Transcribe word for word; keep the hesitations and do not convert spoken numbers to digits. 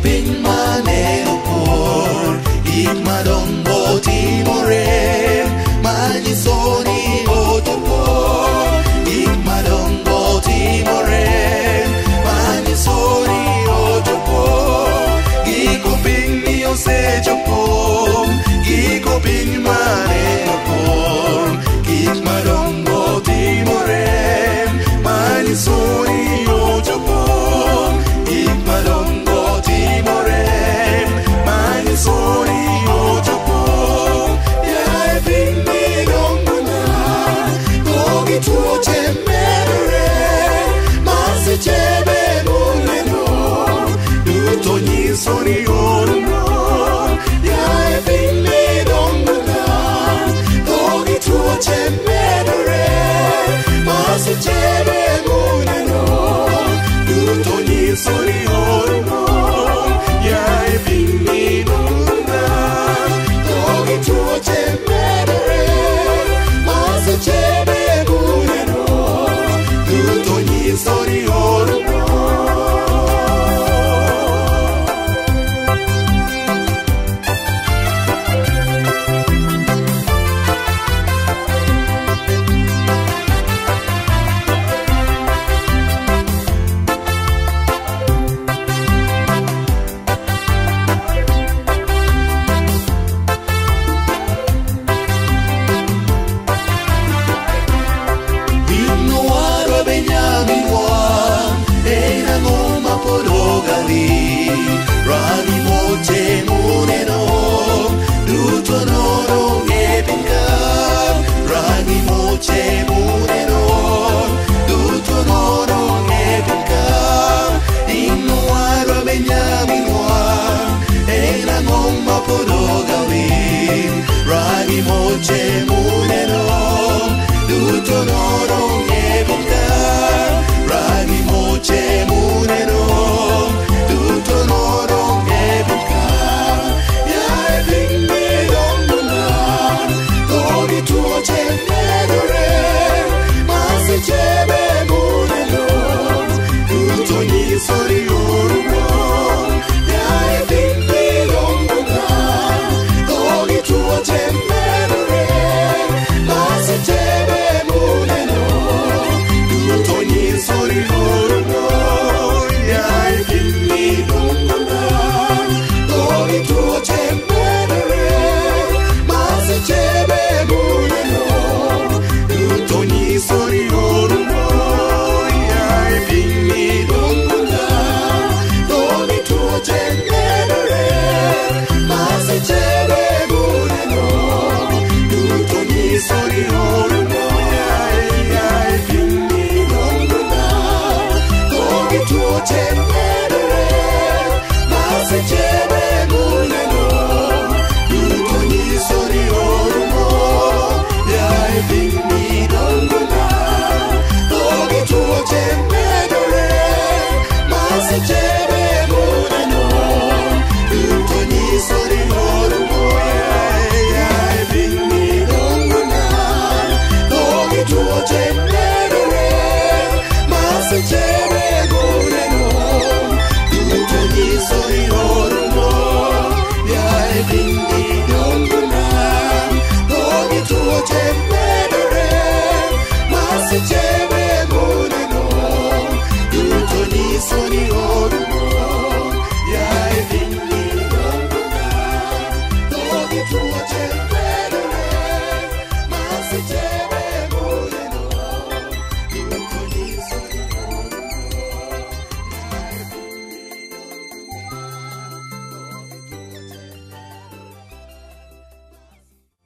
piny maneno kor gik madongo timore manyiso ni ochopo. Gik madongo timore manyiso ni ochopo. Giko piny osechopo, giko piny maneno kor gik madongo timore manyiso ni ochopo. Gik madongo timore manyiso ni ochopo. Yaye piny midongo na kogi tuoche medore masiche be muneno duto nyiso ni orumo. Yaye piny midongo na kogi tuoche medore masiche be muneno duto nyiso ni orumo. Yaye piny midongo na kogi tuoche medore masiche be muneno duto nyiso ni orumo. Rani moche muneno duto noro ngepinka. Rani moche muneno duto noro ngepinka. Ino waro benyaminwa ena ngoma podogawi. Rani moche muneno duto noro ngepinka. Rani moche muneno duto noro ngepinka. Yaye piny midongo na kogi tuoche medore masiche be muneno duto nyiso ni orumo. Yaye piny midongo na kogi tuoche medore masiche be muneno duto nyiso ni orumo. Yaye piny midongo na kogi tuoche medore masiche be muneno duto nyiso ni orumo. Yaye piny midongo na kogi tuoche medore masiche be muneno duto nyiso ni orumo. Yaye piny midongo na kogi tuoche medore masiche be muneno duto nyiso ni orumo. Yaye piny midongo na kogi tuoche medore masiche be muneno duto nyiso ni orumo. Yaye piny midongo na kogi tuoche medore masiche be muneno duto nyiso ni orumo. Yaye piny midongo na kogi tuoche medore masiche be muneno duto nyiso ni orumo. Yaye piny midongo na kogi tuoche medore masiche